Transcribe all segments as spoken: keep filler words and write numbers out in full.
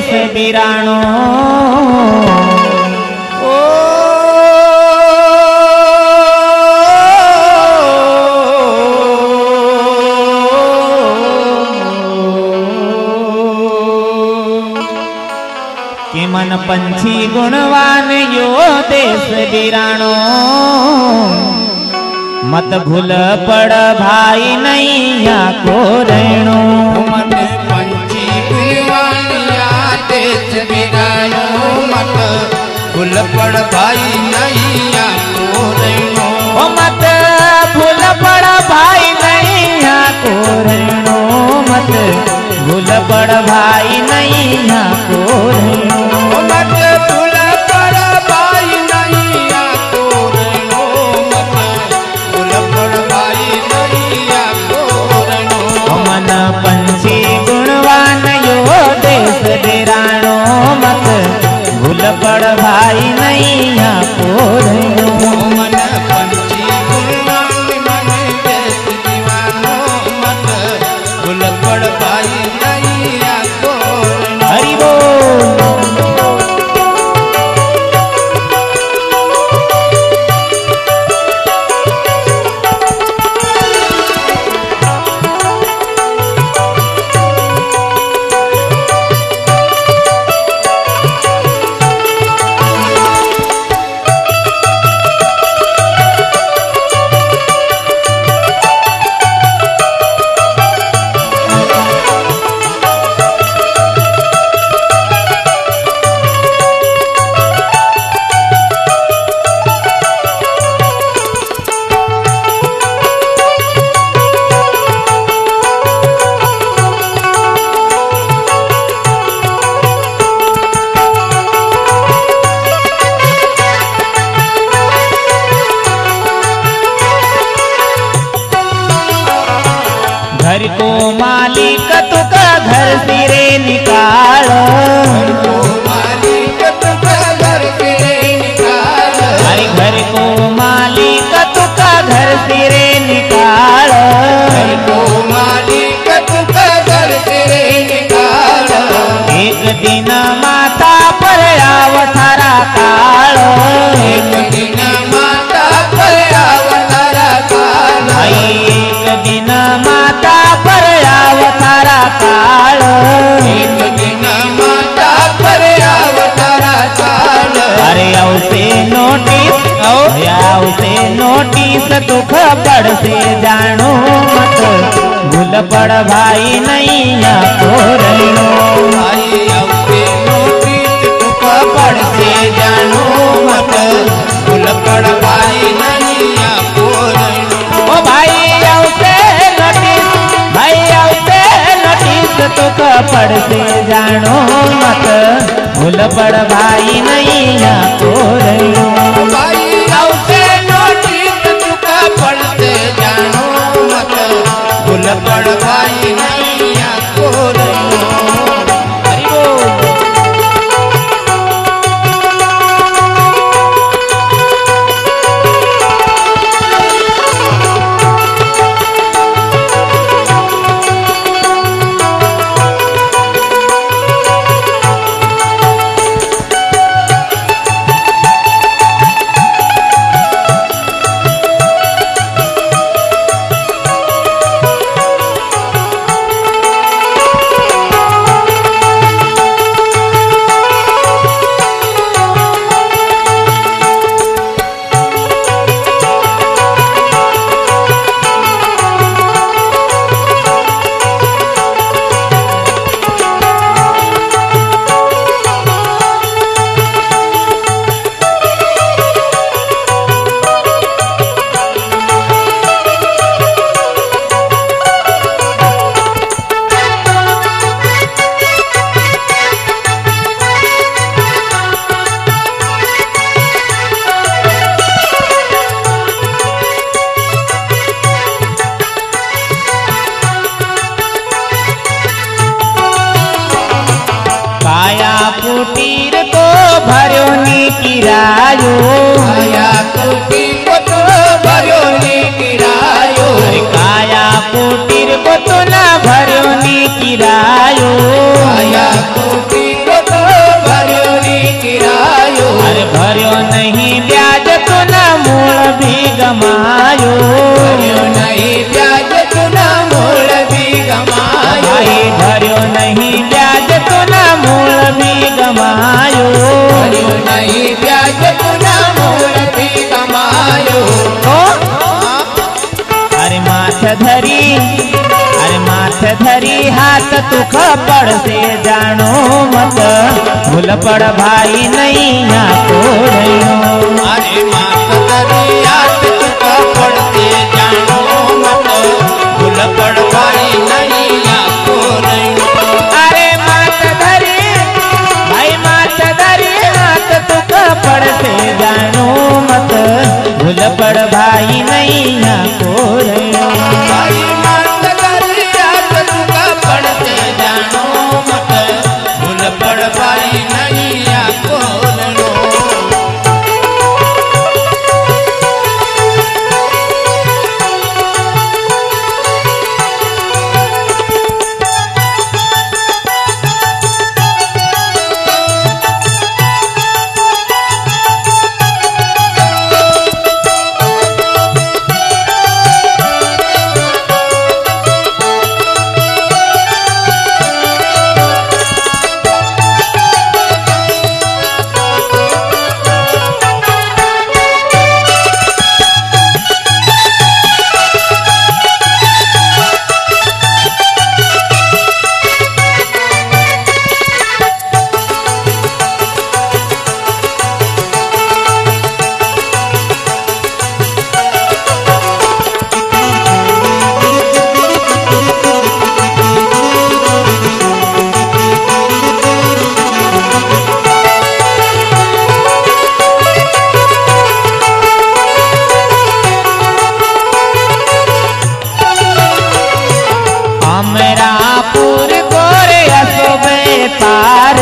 देश बिराणो। ओ कि मन पंछी गुणवान यो देश बिराणो। मत भूल पड़ भाई नैया को रहणो। मन पंछी गुणवान या देश बिराणो। मत भूल पड़ भाई नैया को रहणो। मत भूल पड़ भाई नैया को रहणो। मत भूल पड़ भाई नैया को रहणो। मत भूल पड़ भाई नैया को रहणो। मत भूल पड़ भाई नैया को रहणो। मन पंछी गुणवान यो देश बिराणो। मत भूल पड़ भाई नैया को रहणो। मन पंछी गुणवान मन देश दीवानो। मत भूल पड़ भाई नैया को रहणो। हरि बोल। घर को मालिक तुका घर सिरे निकालो। घर को मालिक तुका घर सिरे निकालो। अरे घर को मालिक तुका घर सिरे निकालो। घर को मालिक तुका घर सिरे निकालो। एक दिन माता पर अवतारा कालो। एक दिन माता पर अवतारा कालो। एक दिन माता पर अवतारा कालो। एक दिन माता पर अवतारा कालो। अरे औसे नोटिस औसे नोटिस दुख पड़ से जानो। मत भूल पड़ भाई नैया को रहणो। भाई औसे नोटिस दुख पड़ से जानो। मत भूल पड़ भाई नैया को रहणो। ओ भाई औसे नोटिस भाई औसे नोटिस दुख पड़ से जानो। मत भूल पड़ भाई नैया को रहणो। भाई औसे नोटिस दुख पड़ से जानो। मत भूल पड़ भाई नैया को रहणो। हरि बोल। कुटीर को भर्यो नी किरायो, काया कुटीर को तो भर्यो नी किरायो, काया कुटीर को तो ना भर्यो नी किरायो, काया कुटीर को आत दुख पड़ से जानो मत भूल पड़ भाई नहीं यहाँ तोड़ो। अरे मात दरिया दुख पड़ से जानो मत भूल पड़ भाई नहीं यहाँ तोड़ो। अरे मात धरी भाई मात धरी हाथ दुख पड़ से जानो मत भूल पड़ भाई नहीं यहाँ तोड़ो। भाई मात दरिया दुख पड़ से जानो मत भूल पड़ भाई नहीं यहाँ तोड़ो। अमरापुर गोरे असोबे पार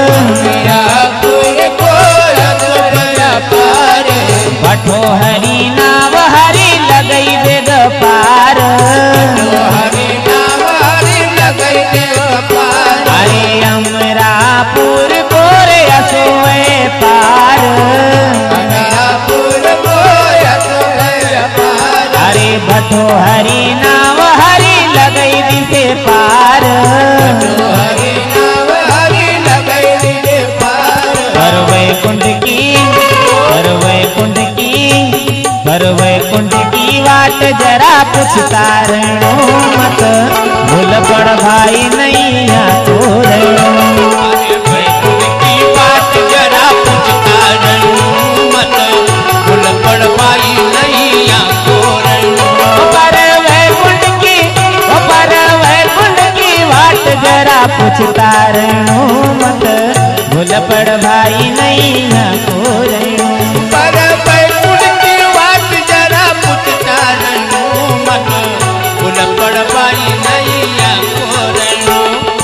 अमरापुर गोरे असोबे पार बठो हरी नाव हरी लगई बेग पार हरी नाव हरी लगई बेग पार। अरे अमरापुर गोरे असोबे पार अमरापुर गोरे असोबे पार। अरे बठो हरी नाव हरी लगई दिसे पार हरी नाव हरी लगई दिसे पार। पर वैकुंठ की पर वैकुंठ की पर वैकुंठ की वाट जरा कुछ तारणो मत भूल पड़ भाई नहीं यहाँ तोड़ो। अरे वैकुंठ की वाट जरा कुछ तारणो मत भूल पड़ भाई नहीं यहाँ तोड़ो। पर वैकुंठ की पर वैकुंठ की वाट जरा कुछ तारणो मत भूल पड़ भाई नहीं यहाँ तोड़ो। पर वैकुंठ की वाट जरा कुछ तारणो मत भूल पड़ भाई नहीं यहाँ तोड़ो।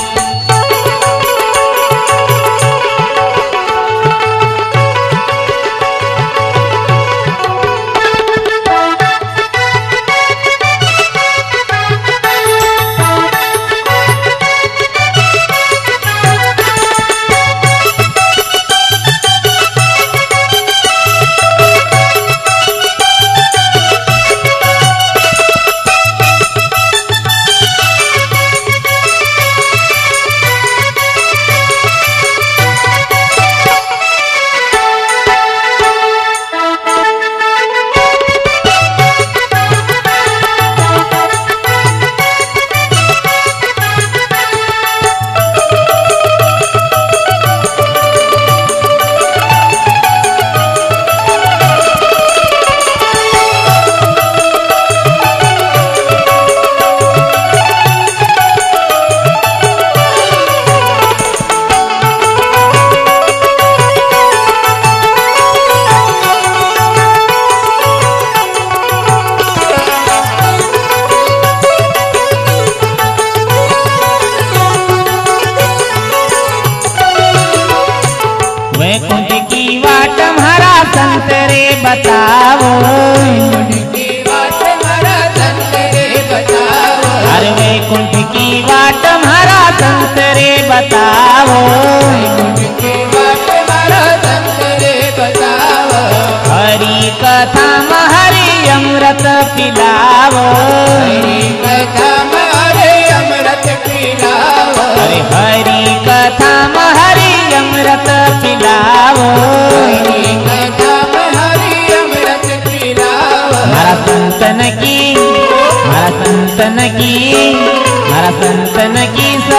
वैकुंठ की वाट हमारा संतरे बताओ की वाट हमारा संतरे बताओ। हर वैकुंठ की वाट हमारा संतरे बताओ की वाट हमारा संतरे बताओ। हरि कथा में हरि अमृत पिलाओ हरि कथा में हरि अमृत पिलाओ। अरे हरि कथा में हरि अमृत पिलाओ हरि कथा में हरि अमृत पिलाओ। हमारा संतन की हमारा संतन की हमारा संतन की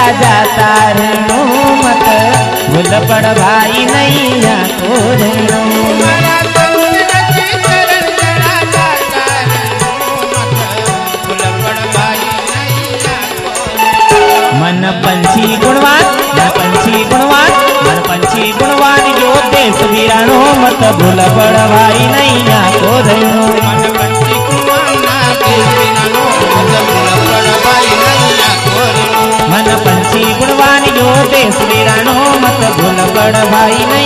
राजा तारणो मत भूल पड़ भाई नैया को रणो मारा संग रची चरण राजा तारणो मत भूल पड़ भाई नैया को मन पंछी गुणवान मन पंछी गुणवान मन पंछी गुणवान जो देश वीरानो मत भूल पड़ भाई नैया को रणो मन पंछी गुणवाना देश वीरानो मत भूल पड़ भाई नैया को मन पंछी गुणवान जो देश वीरानो मत भूल पड़ भाई नैया